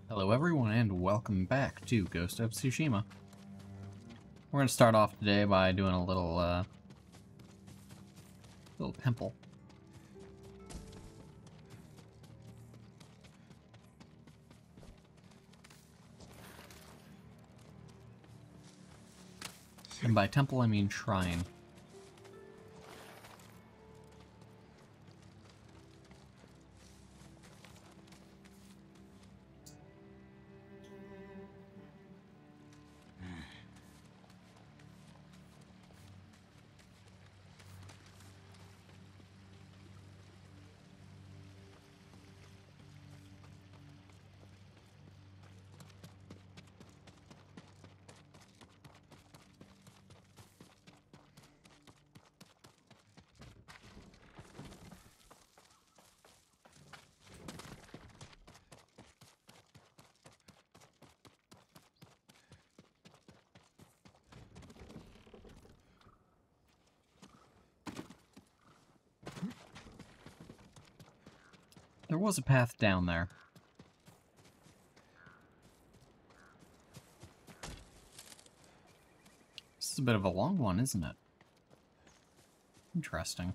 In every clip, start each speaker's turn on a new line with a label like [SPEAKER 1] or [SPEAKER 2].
[SPEAKER 1] Hello everyone and welcome back to Ghost of Tsushima. We're going to start off today by doing a little temple. And by temple I mean shrine. There was a path down there. This is a bit of a long one, isn't it? Interesting.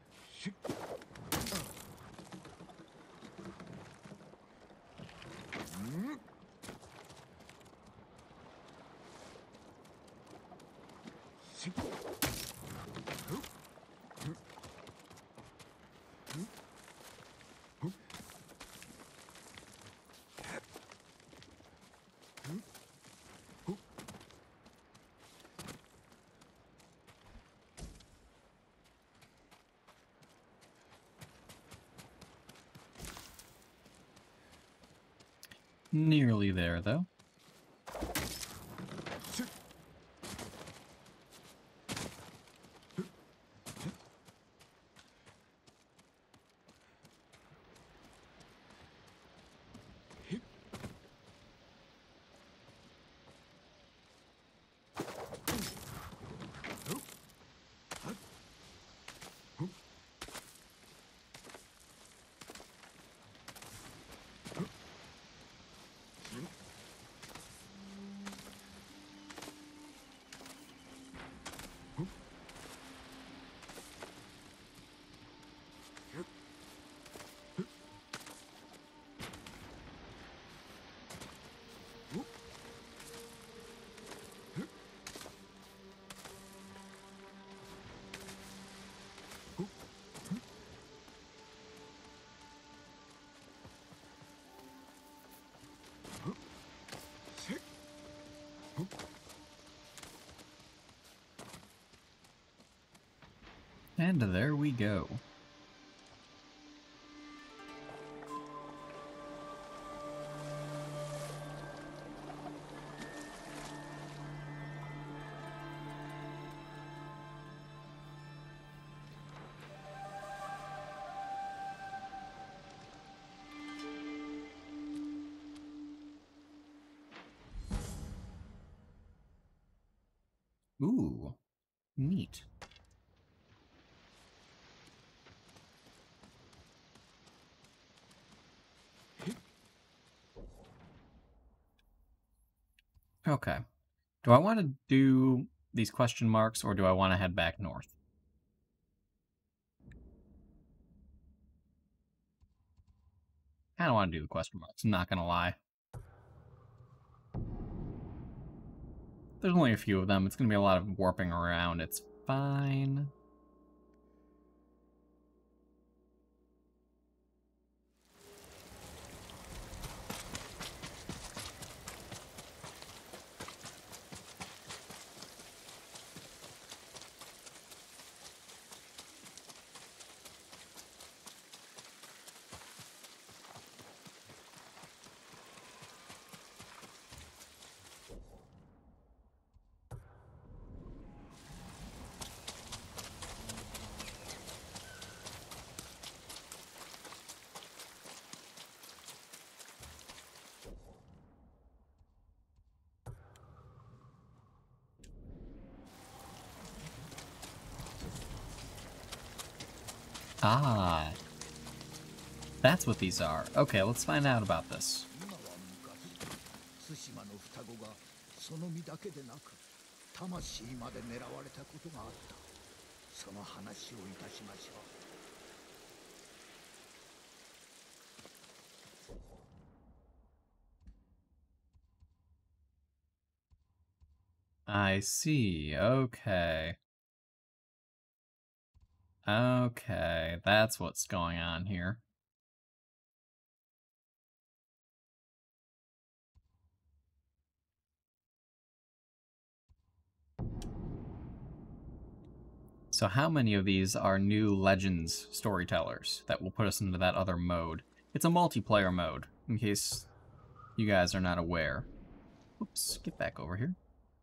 [SPEAKER 1] Nearly there, though. And there we go. Ooh, neat. Okay. Do I want to do these question marks, or do I want to head back north? I don't want to do the question marks, I'm not going to lie. There's only a few of them. It's going to be a lot of warping around. It's fine. Ah, that's what these are. Okay, let's find out about this.
[SPEAKER 2] 対馬の双子がその身だけでなく魂まで狙われたことがあった。その話をいたしましょう。
[SPEAKER 1] I see. Okay. Okay, that's what's going on here. So how many of these are new Legends storytellers that will put us into that other mode? It's a multiplayer mode, in case you guys are not aware. Oops, get back over here.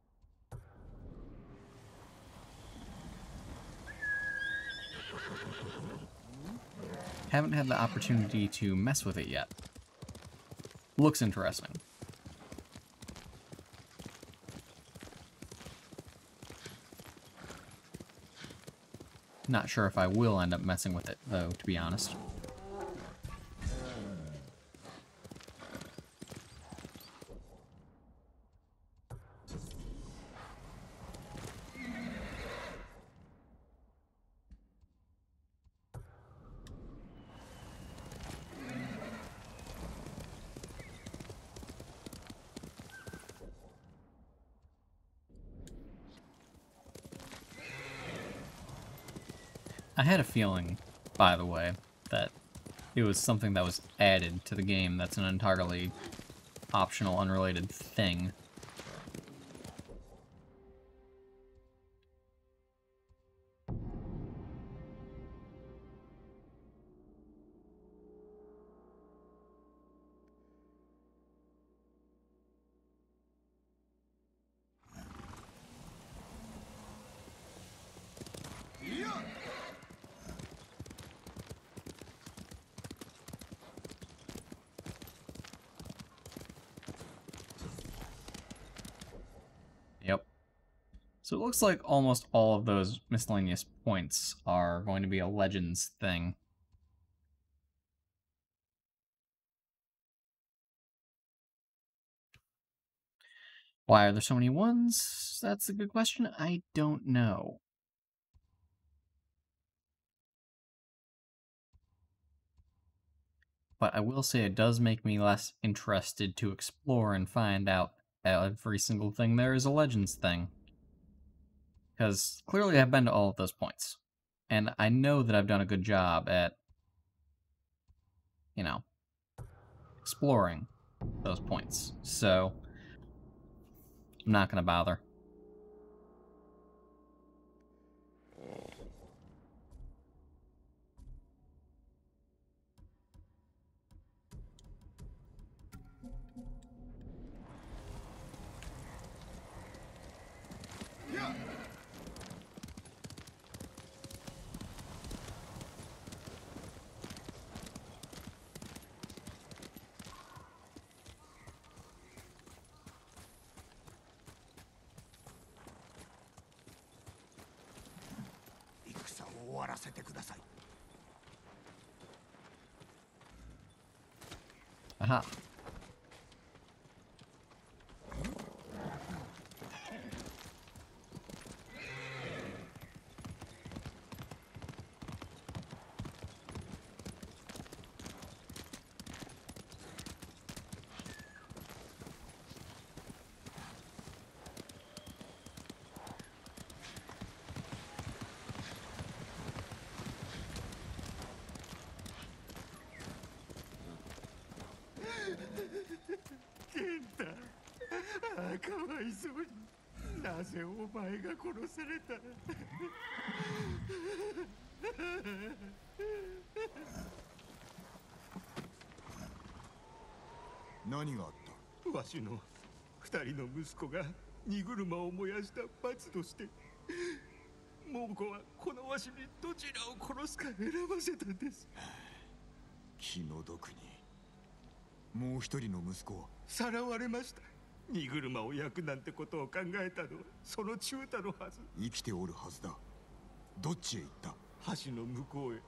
[SPEAKER 1] Haven't had the opportunity to mess with it yet. Looks interesting. Not sure if I will end up messing with it, though, to be honest. I had a feeling, by the way, that it was something that was added to the game that's an entirely optional, unrelated thing. Yep. So it looks like almost all of those miscellaneous points are going to be a Legends thing. Why are there so many ones? That's a good question. I don't know. But I will say it does make me less interested to explore and find out every single thing there is a Legends thing. Because clearly I've been to all of those points. And I know that I've done a good job at, you know, exploring those points. So, I'm not going to bother. Aha.
[SPEAKER 3] Kenta, かわいそうに。なぜお前が殺された？
[SPEAKER 2] 何があった？
[SPEAKER 3] わしの二人の息子が荷車を燃やした罰として、桃子はこのわしにどちらを殺すか選ばせたんです。
[SPEAKER 2] 気の毒に。もう一人の息子は
[SPEAKER 3] さらわれました。荷車を焼くなんてことを考えたのはその中太のはず。
[SPEAKER 2] 生きておるはずだ。どっちへ行った？
[SPEAKER 3] 橋の向こうへ。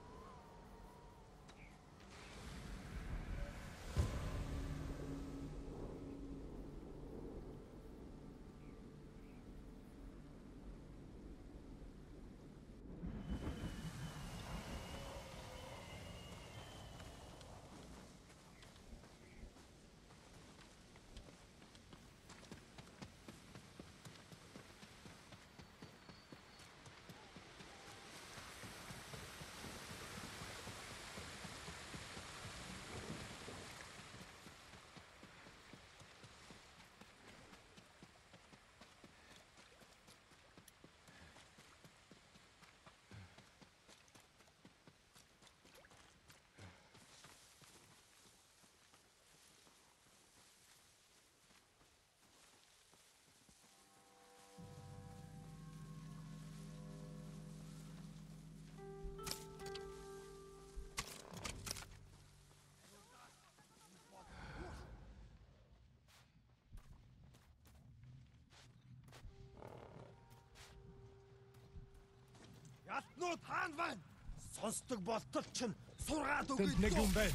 [SPEAKER 2] Атнууд хаан байна. Сонсдог болтол чинь сургаад
[SPEAKER 3] Тэнд нэг юм байна.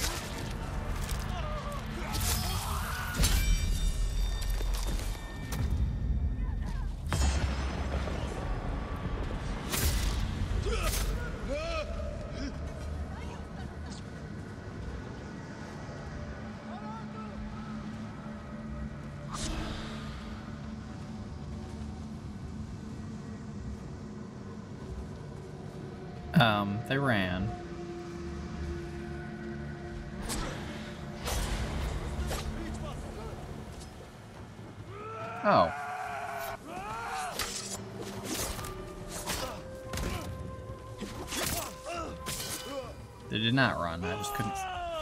[SPEAKER 1] They ran. Oh. They did not run, I just couldn't...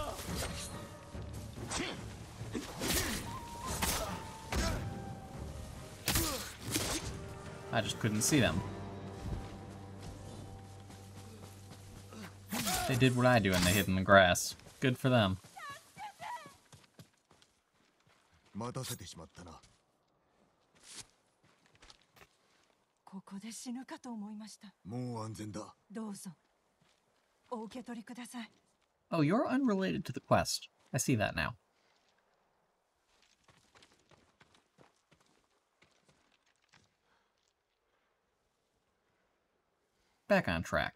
[SPEAKER 1] I just couldn't see them. They did what I do and they hid in the grass. Good for them.
[SPEAKER 2] 待たせてしまったな。
[SPEAKER 4] ここで死ぬかと思いました。
[SPEAKER 2] もう安全だ。
[SPEAKER 4] どうぞお受け取りください。
[SPEAKER 1] Oh, you're unrelated to the quest. I see that now. Back on track.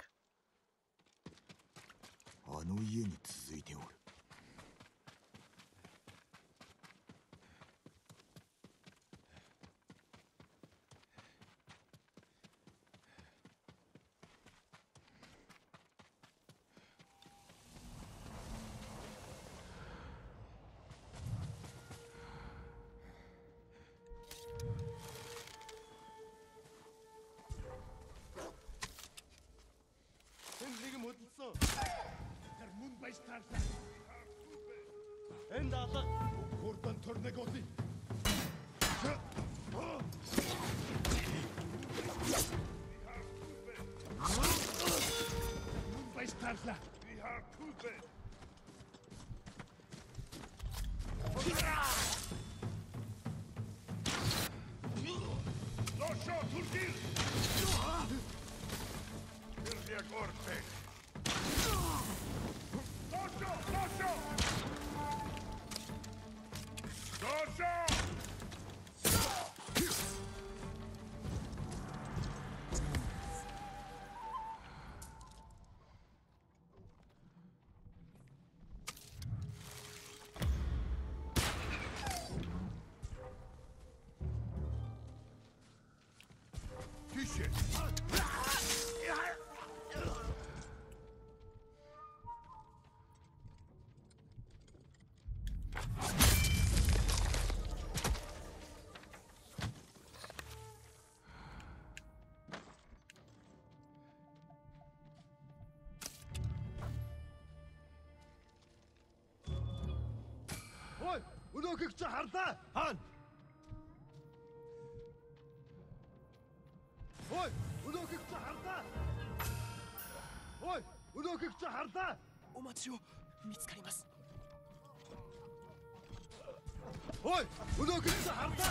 [SPEAKER 2] あの家に続いておる。Ой, өнөөхийг чи харлаа. Хаана? Ой, өнөөхийг чи харлаа. Ой, өнөөхийг чи харлаа.
[SPEAKER 5] お待ちを見つかります。
[SPEAKER 2] Ой, өнөөхийг чи харлаа.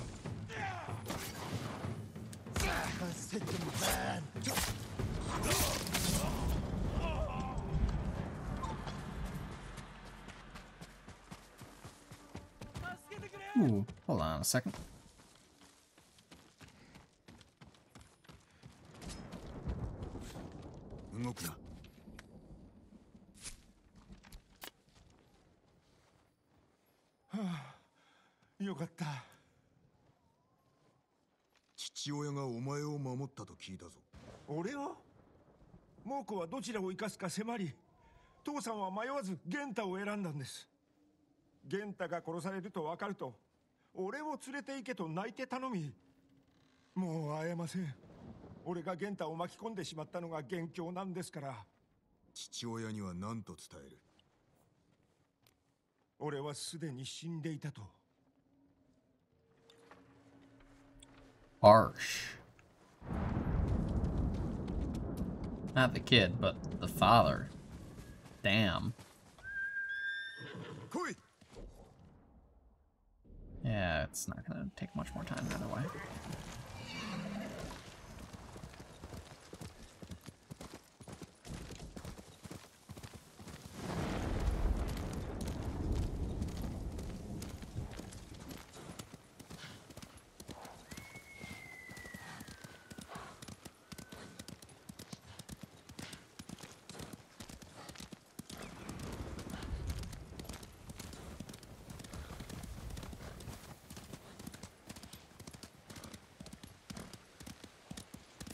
[SPEAKER 2] Сэтэм байна.
[SPEAKER 1] Ooh, hold on a second.
[SPEAKER 3] Yo katta.
[SPEAKER 2] 父親がお前を守ったと聞いたぞ。
[SPEAKER 3] 俺を猛虎はどちらを生かすか迫り、父さんは迷わず玄太を選んだんです。玄太が殺されると分かると、俺を連れて行けと泣いて頼み、もう会えません。俺が玄太を巻き込んでしまったのが元凶なんですから。
[SPEAKER 2] 父親には何と伝える？
[SPEAKER 3] 俺はすでに死んでいたと。
[SPEAKER 1] Harsh. Not the kid, but the father. Damn. Yeah, it's not gonna take much more time either way.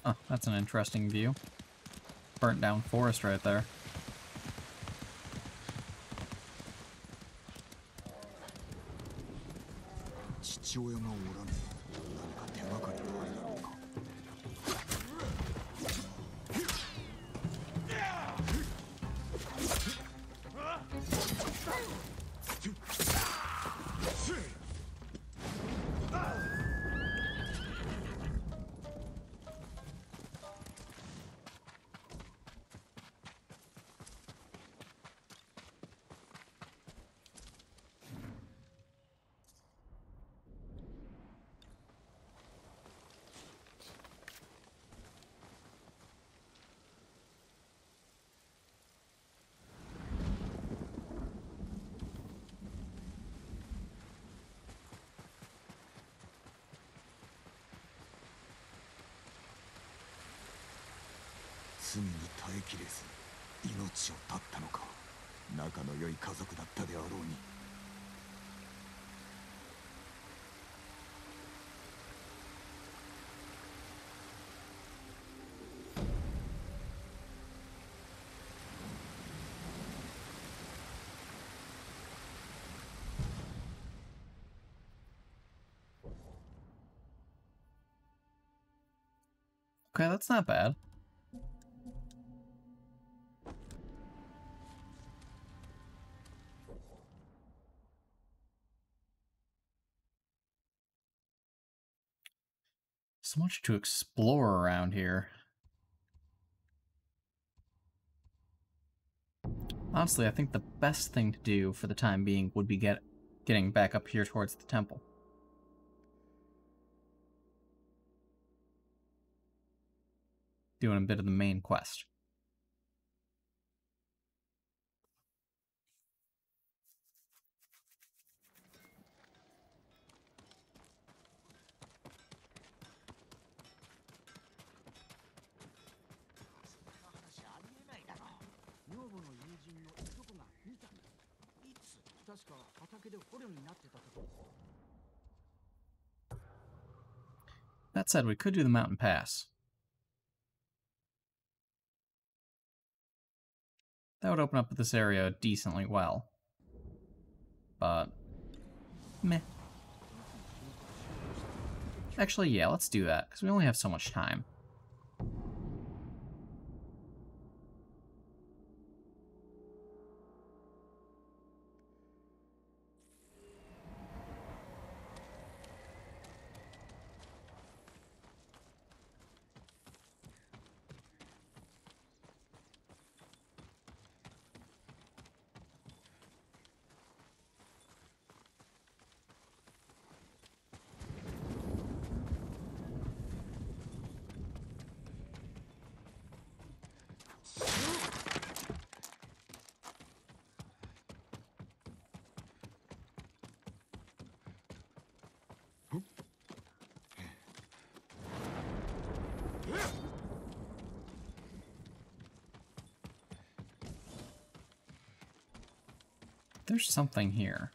[SPEAKER 1] Oh, that's an interesting view. Burnt down forest right there.
[SPEAKER 2] 父親がおらぬ。何か手がかりがあるだろうか。罪に耐えきれず命を絶ったのか。仲の良い家族だったであろうに。
[SPEAKER 1] Okay, that's not bad. So much to explore around here. Honestly, I think the best thing to do for the time being would be getting back up here towards the temple. Doing a bit of the main quest. That said, we could do the mountain pass. That would open up this area decently well. But meh. Actually, yeah, let's do that, because we only have so much time. There's something here.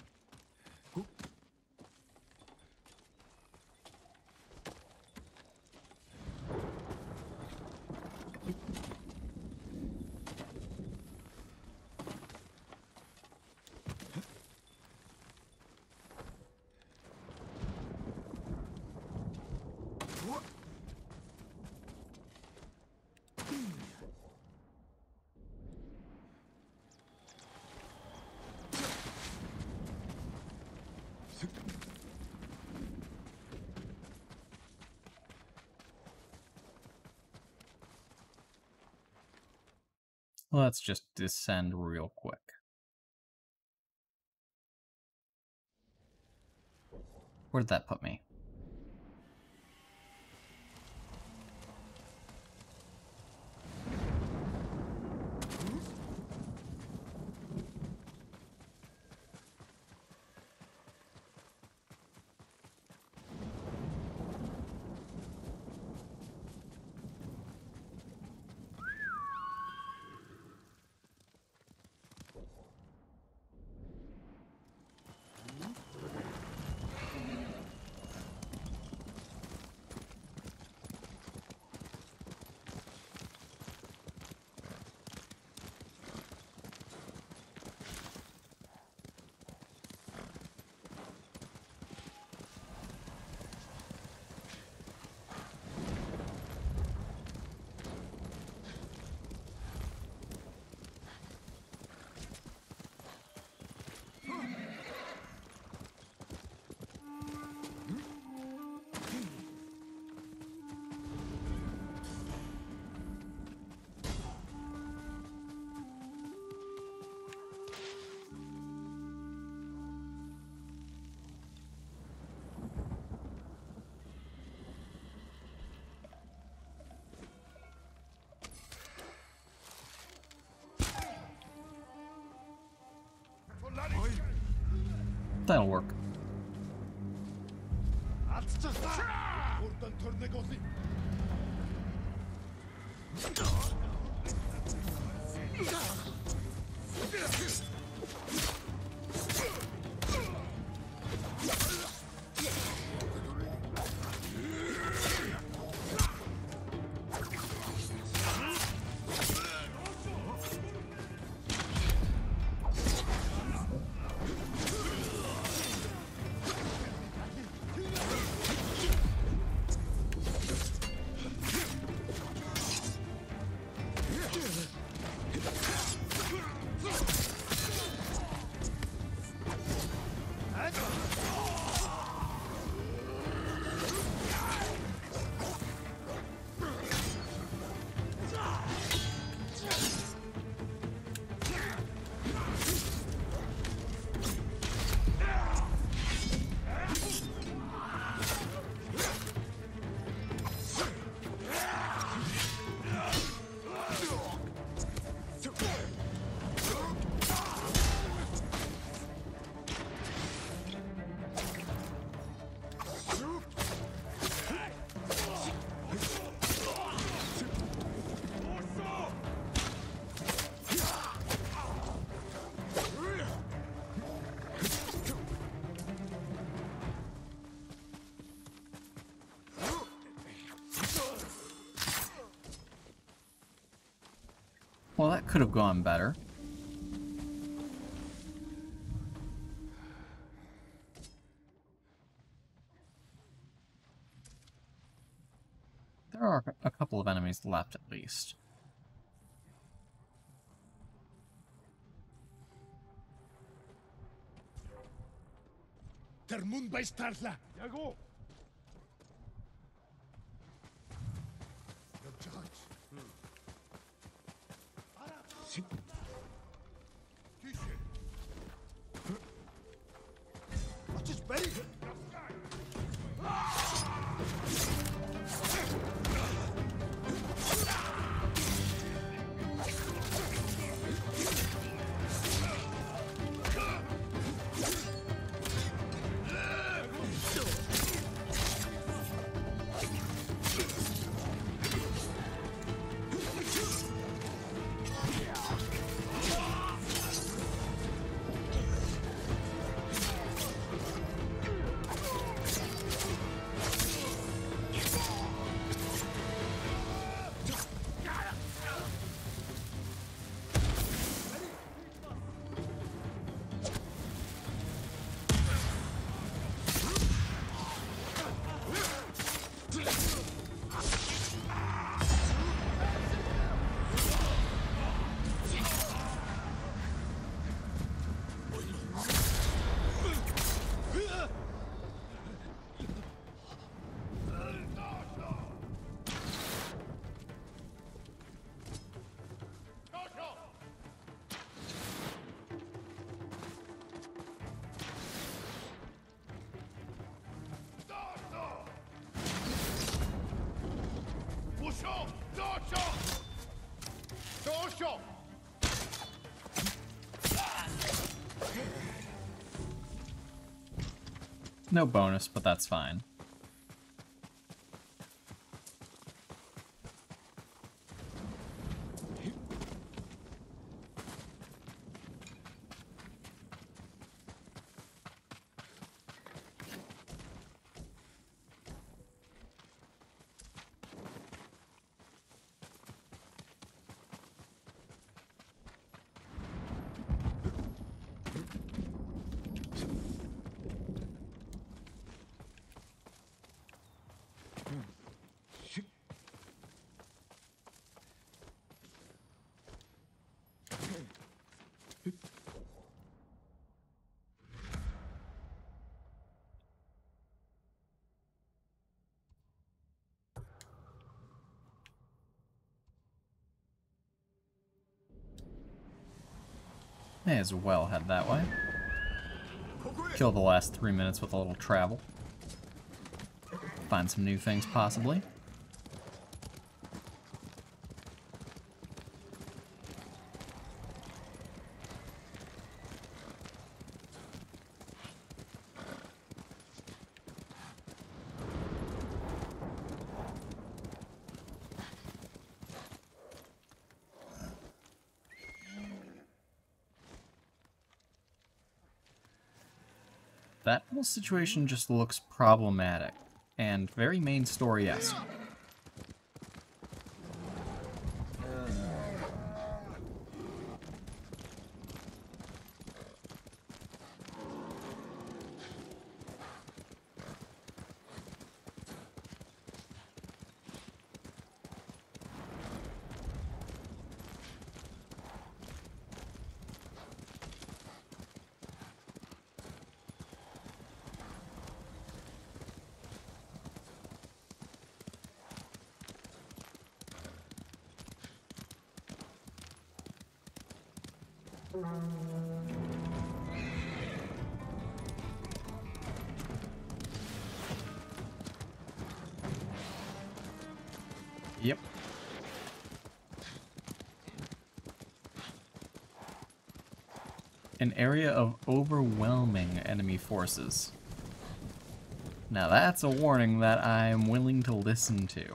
[SPEAKER 1] Let's just descend real quick. Where did that put me? That'll work. Well, that could have gone better. There are a couple of enemies left, at least.
[SPEAKER 2] Der Mund bei Starla. Jago. Your charge. What is ready?
[SPEAKER 1] No bonus, but that's fine. May as well head that way. Kill the last 3 minutes with a little travel. Find some new things, possibly. that whole situation just looks problematic and very main story-esque. Yep. An area of overwhelming enemy forces. Now that's a warning that I'm willing to listen to.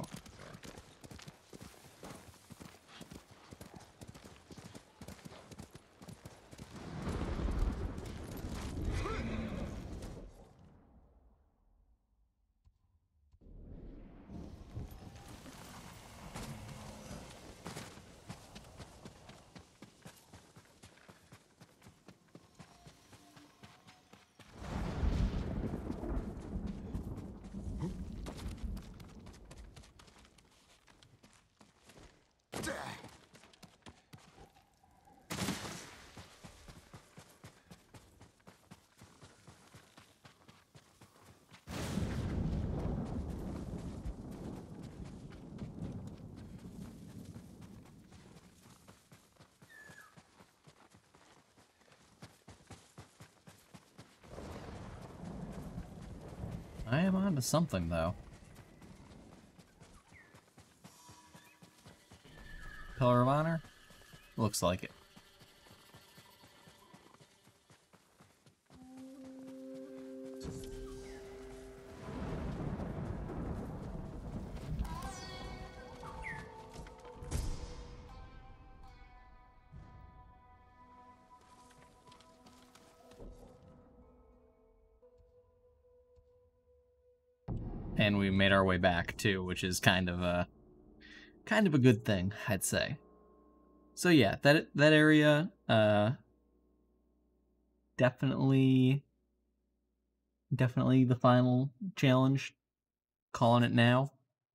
[SPEAKER 1] I am onto something, though. Pillar of Honor? Looks like it. And we made our way back too, which is kind of a good thing, I'd say. So yeah, that area definitely the final challenge. Calling it now.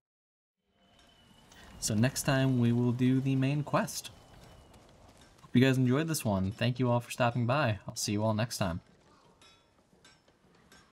[SPEAKER 1] So next time we will do the main quest. Hope you guys enjoyed this one. Thank you all for stopping by. I'll see you all next time.